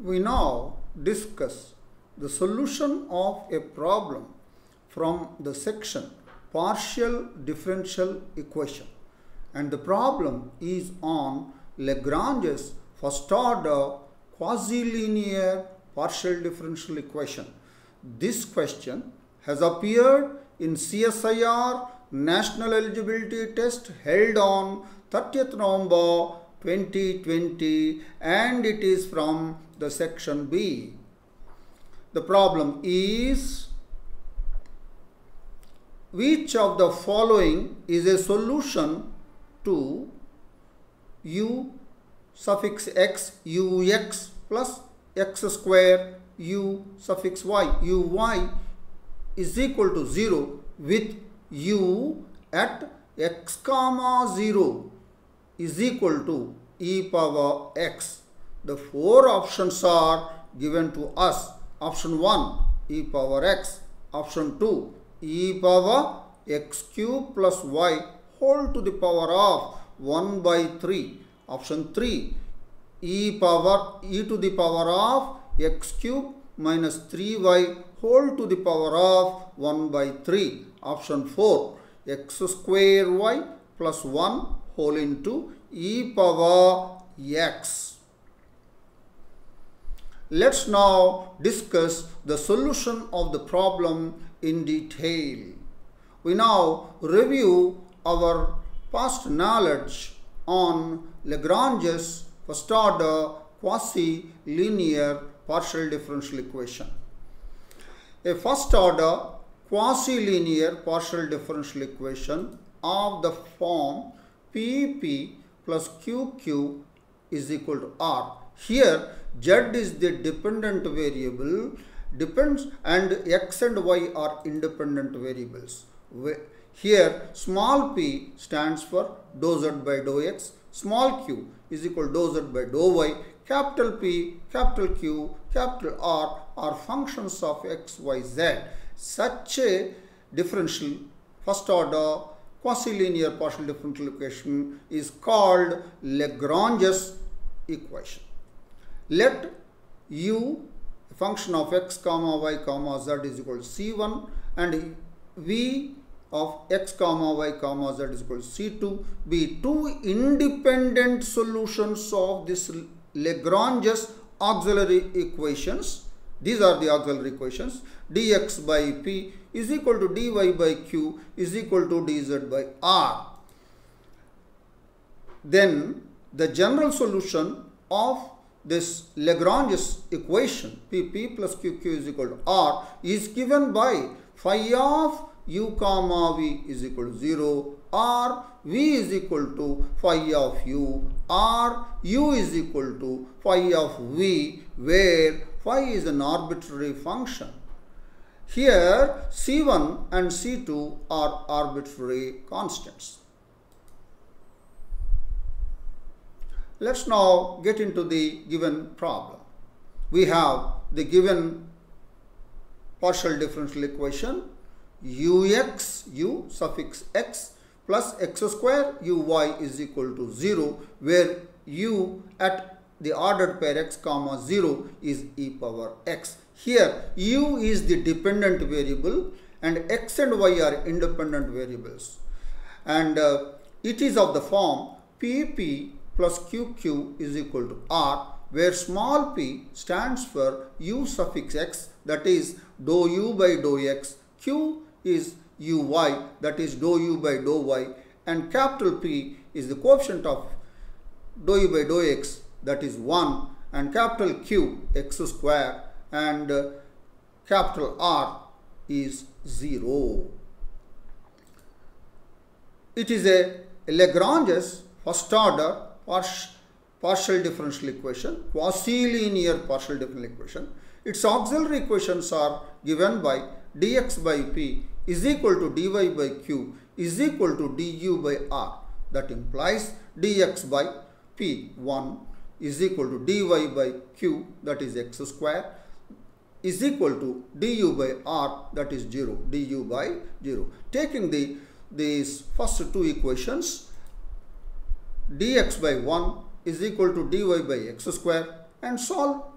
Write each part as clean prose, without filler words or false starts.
We now discuss the solution of a problem from the section Partial Differential Equation, and the problem is on Lagrange's first order quasi-linear partial differential equation. This question has appeared in CSIR National Eligibility Test held on 30th November 2020, and it is from the section B. The problem is, which of the following is a solution to u suffix x ux plus x square u suffix y uy is equal to 0 with u at x comma 0 is equal to e power x. The four options are given to us. Option 1 e power x, option 2 e power x cube plus y whole to the power of 1 by 3, option 3 e to the power of x cube minus 3y whole to the power of 1 by 3, option 4 x square y plus 1 whole into e power x. Let's now discuss the solution of the problem in detail. We now review our past knowledge on Lagrange's first order quasi-linear partial differential equation. A first order quasi-linear partial differential equation of the form PP plus QQ is equal to R. Here Z is the dependent variable, and X and Y are independent variables. Here small p stands for dou Z by dou X, small q is equal to dou Z by dou Y, capital P, capital Q, capital R are functions of X, Y, Z. Such a differential first order quasi-linear partial differential equation is called Lagrange's equation. Let u, a function of x comma y comma z is equal to c1, and v of x comma y comma z is equal to c2 be two independent solutions of this Lagrange's auxiliary equations. These are the auxiliary equations. dx by p is equal to dy by q is equal to dz by r. Then the general solution of this Lagrange's equation pp plus qq is equal to r is given by phi of u comma v is equal to 0, r v is equal to phi of u, r u is equal to phi of v, where phi is an arbitrary function. Here c1 and c2 are arbitrary constants. Let's now get into the given problem. We have the given partial differential equation ux u suffix x plus x square uy is equal to 0, where u at the ordered pair x comma 0 is e power x. Here u is the dependent variable and x and y are independent variables, and it is of the form pp plus qq is equal to r, where small p stands for u suffix x, that is dou u by dou x, q is uy, that is dou u by dou y, and capital P is the coefficient of dou u by dou x, that is 1, and capital Q x square, and capital R is 0. It is a Lagrange's first order partial differential equation, quasi-linear partial differential equation. Its auxiliary equations are given by dx by p is equal to dy by q is equal to du by r. That implies dx by p 1 is equal to dy by q, that is x square, is equal to du by r, that is 0, du by 0. Taking these first two equations, dx by 1 is equal to dy by x square, and solve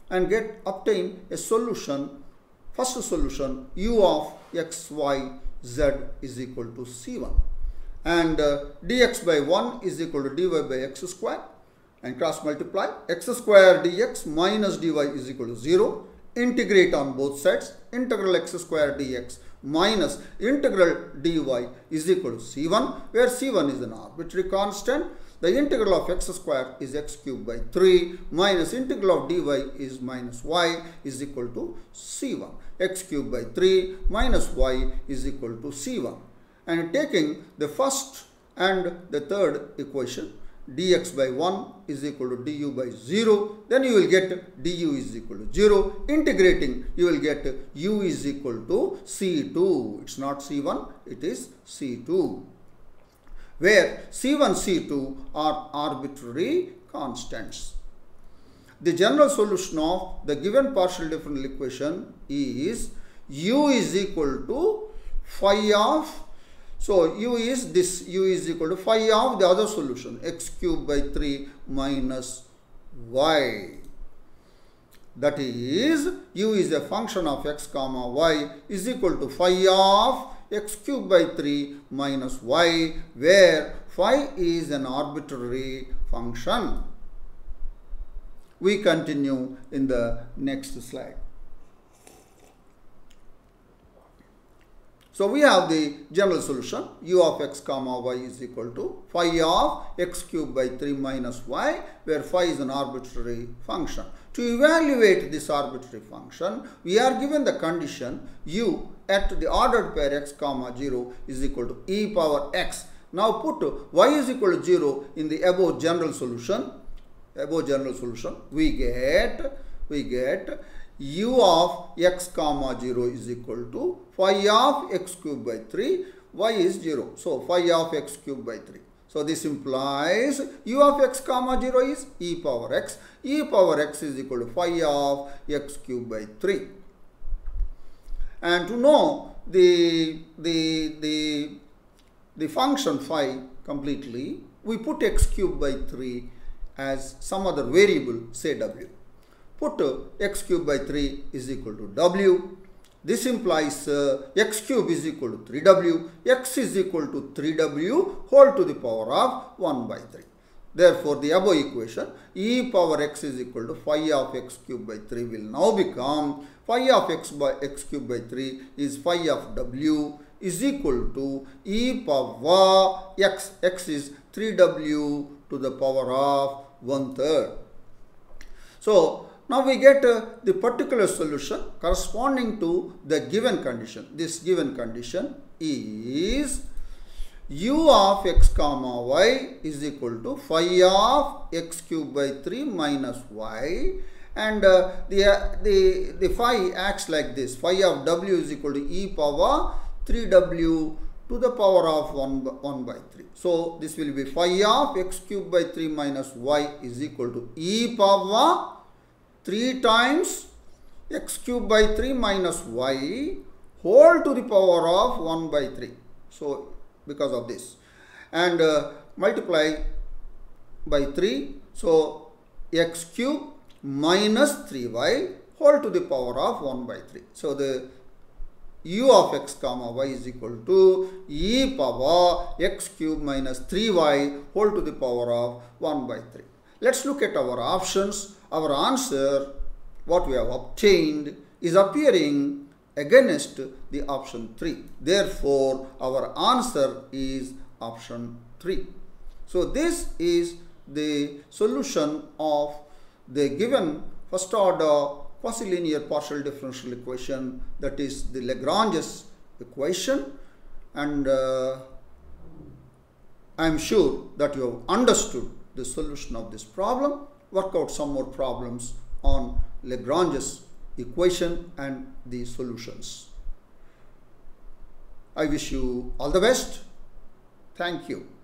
and obtain a solution. First solution, u of x, y, z is equal to c1. And dx by 1 is equal to dy by x square. And cross multiply. X square dx minus dy is equal to 0. Integrate on both sides. Integral x square dx minus integral dy is equal to c1, where c1 is an arbitrary constant. The integral of x square is x cubed by 3 minus integral of dy is minus y is equal to c1. X cubed by 3 minus y is equal to c1. And taking the first and the third equation, dx by 1 is equal to du by 0, then you will get du is equal to 0. Integrating, you will get u is equal to c2. It's not c1, it is c2, where c1, c2 are arbitrary constants. The general solution of the given partial differential equation is u is equal to phi of, so u is equal to phi of the other solution, x cubed by 3 minus y. That is, u is a function of x comma y is equal to phi of x cubed by 3 minus y, where phi is an arbitrary function. We continue in the next slide. So we have the general solution, u of x comma y is equal to phi of x cubed by 3 minus y, where phi is an arbitrary function. To evaluate this arbitrary function, we are given the condition u at the ordered pair x comma 0 is equal to e power x. Now put y is equal to 0 in the above general solution. We get u of x comma 0 is equal to phi of x cubed by 3, y is 0. So phi of x cubed by 3. So this implies u of x comma 0 is e power x. E power x is equal to phi of x cubed by 3. And to know the function phi completely, we put x cubed by 3 as some other variable, say w. Put x cubed by 3 is equal to w. This implies x cube is equal to 3w. X is equal to 3w whole to the power of 1 by 3. Therefore, the above equation e power x is equal to phi of x cubed by 3 will now become phi of x cubed by 3 is phi of w is equal to e power x. X is 3w to the power of 1/3. So now we get the particular solution corresponding to the given condition. This given condition is u of x comma y is equal to phi of x cubed by 3 minus y, and the phi acts like this. Phi of w is equal to e power 3w to the power of 1 by 3. So this will be phi of x cubed by 3 minus y is equal to e power 3 times x cubed by 3 minus y whole to the power of 1 by 3. So because of this, and multiply by 3. So x cube minus 3y whole to the power of 1 by 3. So the u of x comma y is equal to e power x cube minus 3y whole to the power of 1 by 3. Let's look at our options. Our answer, what we have obtained, is appearing against the option 3. Therefore, our answer is option 3. So this is the solution of the given first order quasi-linear partial differential equation, that is the Lagrange's equation, and I am sure that you have understood the solution of this problem. Work out some more problems on Lagrange's equation and the solutions. I wish you all the best. Thank you.